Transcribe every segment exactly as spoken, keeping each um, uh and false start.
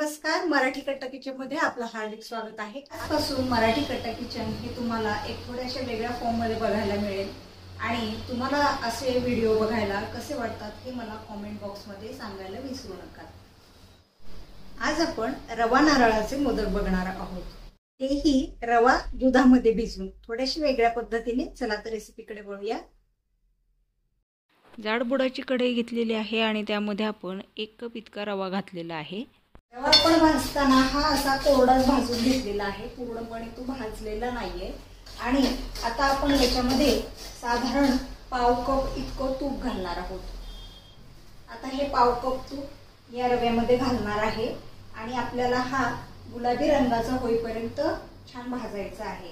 नमस्कार, मराठी कट्टा किचन मध्ये आपलं हार्दिक स्वागत आहे। आजपासून मराठी कट्टा किचन हे तुम्हाला एक थोड्याशा वेगळ्या फॉर्म मध्ये बघायला मिळेल आणि तुम्हाला असे व्हिडिओ बघायला कसे वाटतात हे मला कमेंट बॉक्स मध्ये सांगायला विसरू नका। आज आपण रवा नारळाचे मोदक बघणार आहोत, तेही रवा दुधामध्ये भिजवून थोड्याशा वेगळ्या पद्धतीने। चला तर रेसिपीकडे वळूया। जाड बुडाची कढई घेतलेली आहे आणि त्यामध्ये आपण एक कप इतका रवा घातलेला आहे। रवा आपण भाजताना हा असा कोरडाच भाजून घेतलेला आहे, पूर्णपणे तो भाजलेला नाहीये। आणि आता आपण याच्यामध्ये साधारण पाव कप इतकं तूप घालणार आहोत। आता हे पाव कप तूप या रव्यामध्ये घालणार आहे आणि आपल्याला हा गुलाबी रंगाचा होईपर्यंत छान भाजायचा आहे।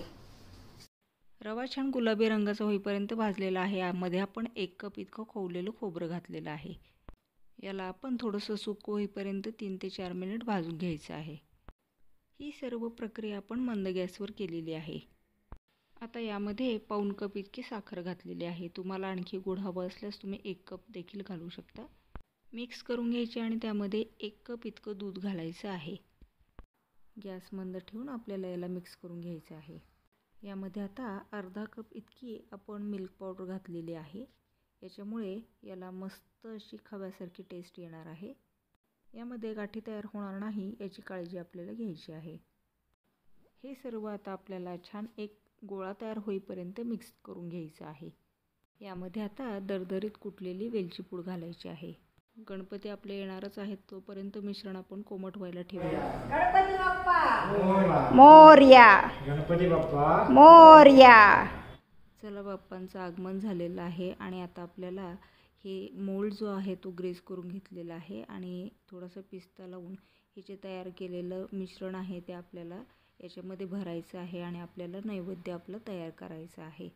रवा छान गुलाबी रंगाचा होईपर्यंत भाजलेला आहे। यामध्ये आपण एक कप इतकं खोवलेलं खोबरं घातलेलं आहे। याला आपण थोडंसं सुकं होईपर्यंत तीन ते चार मिनिट भाजून घ्यायचं आहे। ही सर्व प्रक्रिया आपण मंद गॅसवर केलेली आहे। आता यामध्ये पाऊण कप इतकी साखर घातलेली आहे। तुम्हाला आणखी गोड हवं असल्यास तुम्ही एक कप देखील घालू शकता। मिक्स करून घ्यायचे आणि त्यामध्ये एक कप इतकं दूध घालायचं आहे। गॅस मंद ठेवून आपल्याला याला मिक्स करून घ्यायचं आहे। यामध्ये आता अर्धा कप इतकी आपण मिल्क पावडर घातलेली आहे। याच्यामुळे याला मस्त अशी खव्यासारखी टेस्ट येणार आहे। यामध्ये गाठी तयार होणार नाही याची काळजी आपल्याला घ्यायची आहे। हे सर्व आता आपल्याला छान एक गोळा तयार होईपर्यंत मिक्स करून घ्यायचं आहे। यामध्ये आता दरदरीत कुटलेली वेलची पूड घालायची आहे। गणपती आपले येणारच आहेत, तोपर्यंत मिश्रण आपण कोमट व्हायला ठेवूया। गणपती बाप्पा मोरया, गणपती बाप्पा मोरया। चला, बाप्पांचं आगमन झालेलं आहे आणि आता आपल्याला हे मोल्ड जो आहे तो ग्रेस करून घेतलेला आहे आणि थोडासा पिस्ता लावून हे जे तयार केलेलं मिश्रण आहे ते आपल्याला याच्यामध्ये भरायचं आहे आणि आपल्याला नैवेद्य आपलं तयार करायचं आहे।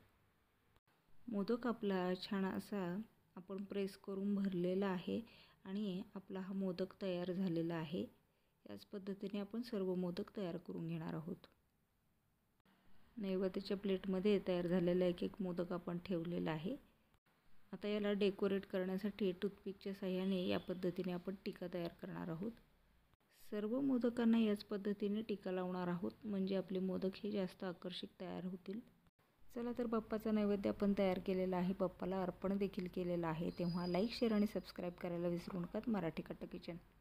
मोदक आपला छान असा आपण प्रेस करून भरलेला आहे आणि आपला हा मोदक तयार झालेला आहे। याच पद्धतीने आपण सर्व मोदक तयार करून घेणार आहोत। नैवेद्याच्या प्लेटमध्ये तयार झालेला एक एक मोदक आपण ठेवलेला आहे। आता याला डेकोरेट करण्यासाठी टूथपिकच्या साहाय्याने या पद्धतीने आपण टिका तयार करणार आहोत। सर्व मोदकांना याच पद्धतीने टिका लावणार आहोत, म्हणजे आपले मोदक हे जास्त आकर्षक तयार होतील। चला तर, बाप्पाचा नैवेद्य आपण तयार केलेला आहे, बाप्पाला अर्पण देखील केलेलं आहे। तेव्हा लाईक, शेअर आणि सबस्क्राईब करायला विसरू नका मराठी कट्टा किचन।